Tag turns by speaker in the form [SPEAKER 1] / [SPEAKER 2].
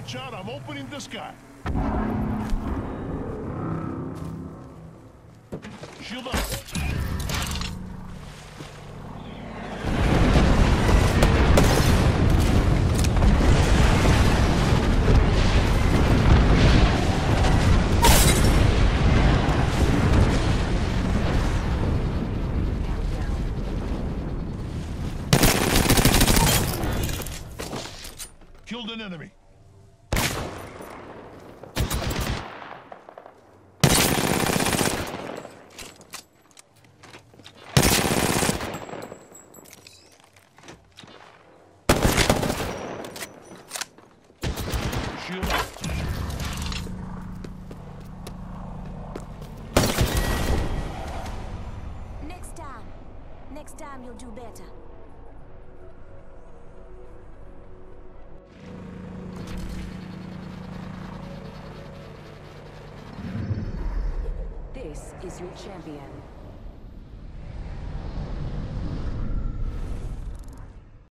[SPEAKER 1] Watch out, I'm opening the sky. Shield up. Killed an enemy. Shield up.
[SPEAKER 2] Next time you'll do better.
[SPEAKER 3] This is your champion.